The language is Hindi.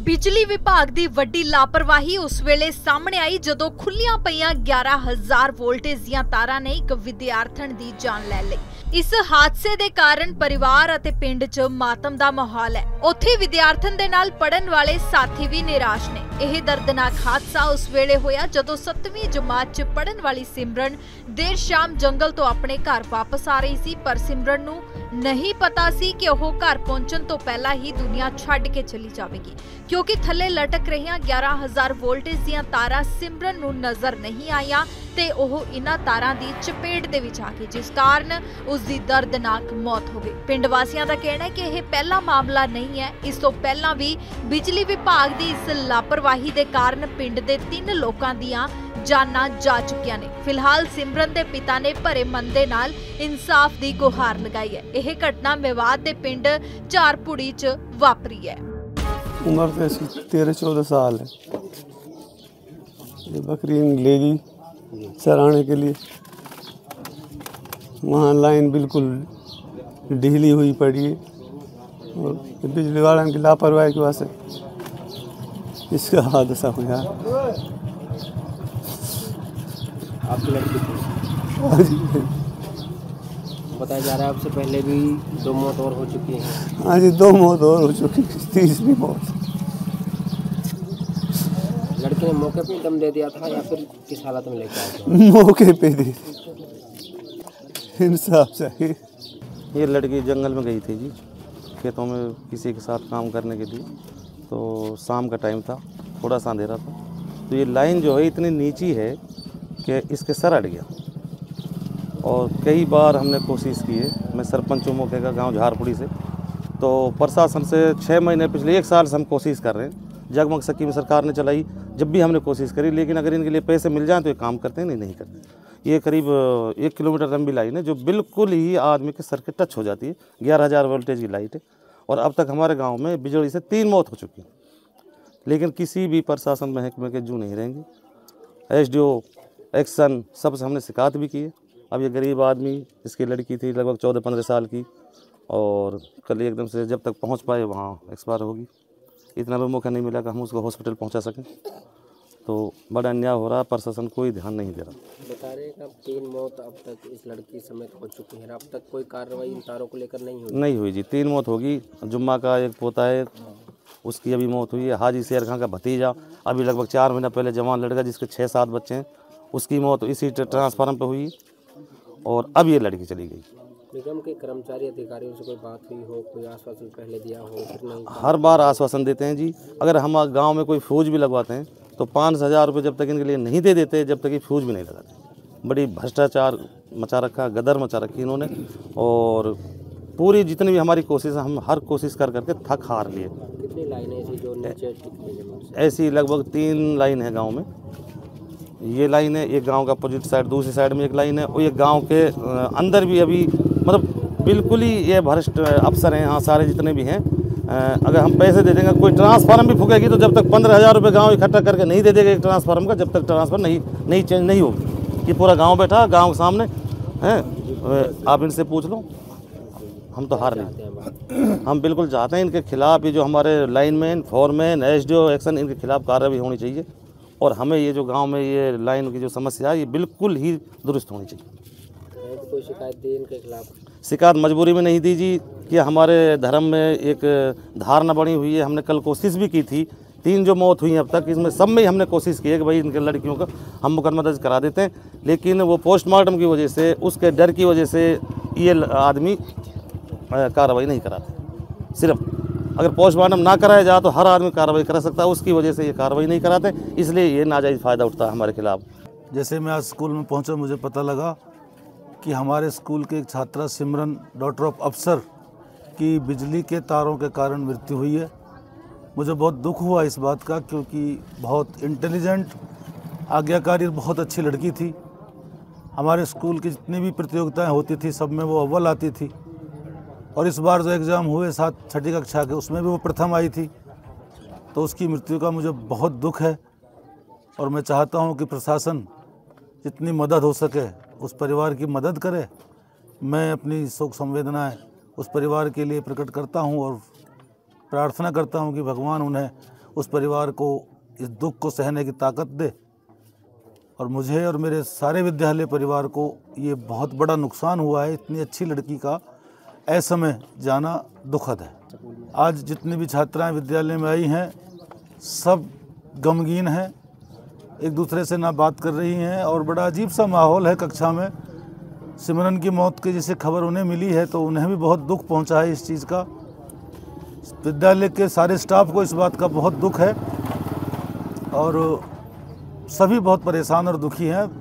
बिजली विभाग की वड्डी लापरवाही उस वेले सामने आई जदों खुलियां पईयां 11,000 वोल्टेज दीयां तारां ने एक विद्यार्थण दी जान लै लई। इस हादसे दे कारण परिवार अते पिंड च मातम दा माहौल है। उत्थे विद्यार्थण दे नाल पढ़न वाले साथी भी निराश ने। यह दर्दनाक हादसा उस वेले होया जदों 7वीं जमात च पढ़न वाली सिमरन देर शाम जंगल तो अपने घर वापस आ रही सी, पर सिमरन नूं नहीं पता सी कि वह घर पहुंचण तो पहला ही दुनिया छड्ड के चली जाएगी, क्योंकि थल्ले लटक रहियां 11,000 वोल्टेज दीयां तारां सिमरन नूं नजर नहीं आईयां ते ओह इन्हां तारां दी चपेट दे विच आ गई, जिस कारण उसकी दर्दनाक मौत हो गई। पिंड वासियां दा कहना है कि यह पहला मामला नहीं है। इस तो पहला भी बिजली विभाग की इस लापरवाही दे कारण पिंड दे 3 लोकां दीयां जानां जा चुकियां ने। फिलहाल सिमरन दे पिता ने भरे मन दे नाल इंसाफ दी गुहार लगाई है। यह घटना मेवात दे पिंड झारपुड़ी च वापरी है। उम्र तो 13-14 साल है। ये बकरी ले गई चराने के लिए, वहाँ लाइन बिल्कुल ढीली हुई पड़ी है और बिजली वालों की लापरवाही की वजह से इसका हादसा हुआ। आपकी लड़की बताया जा रहा है आपसे पहले भी 2 मौत और हो चुकी हैं। हाँ जी, 2 मौत और हो चुकी, तीसरी मौत। लड़के ने मौके पे दम दे दिया था या फिर किस हालत में लेकर आए थे? मौके पे दे, इंसाफ चाहिए। ये लड़की जंगल में गई थी जी, खेतों में किसी के साथ काम करने के लिए। तो शाम का टाइम था, थोड़ा सा अंधेरा था, तो ये लाइन जो है इतनी नीची है कि इसके सर अट गया। और कई बार हमने कोशिश की है, मैं सरपंच हूँ मौके का, गांव झारपुड़ी से। तो प्रशासन से 6 महीने पिछले 1 साल से हम कोशिश कर रहे हैं। जगमग स्कीम सरकार ने चलाई, जब भी हमने कोशिश करी, लेकिन अगर इनके लिए पैसे मिल जाएँ तो ये काम करते हैं, नहीं करते। ये करीब 1 किलोमीटर लंबी लाइन है जो बिल्कुल ही आदमी के सर के टच हो जाती है। 11,000 वोल्टेज की लाइट है और अब तक हमारे गाँव में बिजली से 3 मौत हो चुकी है, लेकिन किसी भी प्रशासन महकमे के जू नहीं रहेंगे। SDO एक्शन सबसे हमने शिकायत भी की है। अब ये गरीब आदमी, इसकी लड़की थी लगभग 14-15 साल की, और कल एकदम से जब तक पहुंच पाए वहाँ एक्सपायर होगी। इतना भी मौका नहीं मिला कि हम उसको हॉस्पिटल पहुंचा सकें। तो बड़ा अन्याय हो रहा, प्रशासन कोई ध्यान नहीं दे रहा। बता रहे हैं कि अब 3 मौत अब तक इस लड़की समेत हो चुकी है। अब तक कोई कार्रवाई इन तारों को लेकर नहीं हुई जी। 3 मौत होगी। जुम्मा का एक पोता है, उसकी अभी मौत हुई है। हाजी शेर खां का भतीजा अभी लगभग 4 महीना पहले जवान लड़का जिसके 6-7 बच्चे हैं, उसकी मौत इसी ट्रांसफार्मर पर हुई। और अब ये लड़की चली गई। निगम के कर्मचारी अधिकारियों से कोई बात हुई हो, कोई आश्वासन पहले दिया हो? फिर नहीं, हर बार आश्वासन देते हैं जी। अगर हम गांव में कोई फ्यूज भी लगवाते हैं तो 5,000 रुपये जब तक इनके लिए नहीं दे देते, जब तक ये फ्यूज भी नहीं लगाते। बड़ी भ्रष्टाचार मचा रखा, गदर मचा रखी इन्होंने। और पूरी जितनी भी हमारी कोशिश है, हम हर कोशिश कर करके थक हार लिए। कितनी लाइनें ऐसी जो नीचे टिकी हैं? ऐसी लगभग 3 लाइन है गाँव में। ये लाइन है, एक गांव का अपोजिट साइड, दूसरी साइड में एक लाइन है, और ये गांव के अंदर भी अभी मतलब बिल्कुल ही ये भ्रष्ट अफसर हैं यहाँ सारे जितने भी हैं। अगर हम पैसे दे देंगे, कोई ट्रांसफार्म भी फूकेगी तो जब तक 15,000 रुपये गाँव इकट्ठा करके नहीं दे देगा एक ट्रांसफार्म का, जब तक ट्रांसफार्म नहीं चेंज नहीं होगी। कि पूरा गाँव बैठा गाँव के सामने हैं, आप इनसे पूछ लो। हम तो हार नहीं, हम बिल्कुल चाहते हैं इनके खिलाफ, ये जो हमारे लाइनमैन, फोरमैन, SDO एक्शन, इनके खिलाफ कार्रवाई होनी चाहिए। और हमें ये जो गांव में ये लाइन की जो समस्या है, ये बिल्कुल ही दुरुस्त होनी चाहिए। कोई शिकायत दी इनके खिलाफ? शिकायत मजबूरी में नहीं दी जी, कि हमारे धर्म में एक धारणा बनी हुई है। हमने कल कोशिश भी की थी। 3 जो मौत हुई अब तक, इसमें सब में हमने कोशिश की है कि भाई इनके लड़कियों का हम मुकदमा दर्ज करा देते हैं, लेकिन वो पोस्टमार्टम की वजह से, उसके डर की वजह से ये आदमी कार्रवाई नहीं कराते। सिर्फ अगर पोस्टमार्टम ना कराया जाए तो हर आदमी कार्रवाई करा सकता है, उसकी वजह से ये कार्रवाई नहीं कराते, इसलिए ये नाजायज़ फ़ायदा उठता है हमारे खिलाफ। जैसे मैं आज स्कूल में पहुंचा, मुझे पता लगा कि हमारे स्कूल के एक छात्रा सिमरन, डॉटर ऑफ अफसर, की बिजली के तारों के कारण मृत्यु हुई है। मुझे बहुत दुख हुआ इस बात का, क्योंकि बहुत इंटेलिजेंट, आज्ञाकारी, बहुत अच्छी लड़की थी। हमारे स्कूल की जितनी भी प्रतियोगिताएँ होती थी सब में वो अव्वल आती थी, और इस बार जो एग्ज़ाम हुए 6ठी कक्षा के, उसमें भी वो प्रथम आई थी। तो उसकी मृत्यु का मुझे बहुत दुख है, और मैं चाहता हूं कि प्रशासन जितनी मदद हो सके उस परिवार की मदद करे। मैं अपनी शोक संवेदनाएं उस परिवार के लिए प्रकट करता हूं और प्रार्थना करता हूं कि भगवान उन्हें उस परिवार को इस दुख को सहने की ताकत दे। और मुझे और मेरे सारे विद्यालय परिवार को ये बहुत बड़ा नुकसान हुआ है। इतनी अच्छी लड़की का असमय जाना दुखद है। आज जितनी भी छात्राएं विद्यालय में आई हैं सब गमगीन हैं, एक दूसरे से ना बात कर रही हैं और बड़ा अजीब सा माहौल है कक्षा में। सिमरन की मौत की जैसे खबर उन्हें मिली है तो उन्हें भी बहुत दुख पहुंचा है इस चीज़ का। विद्यालय के सारे स्टाफ को इस बात का बहुत दुख है और सभी बहुत परेशान और दुखी हैं।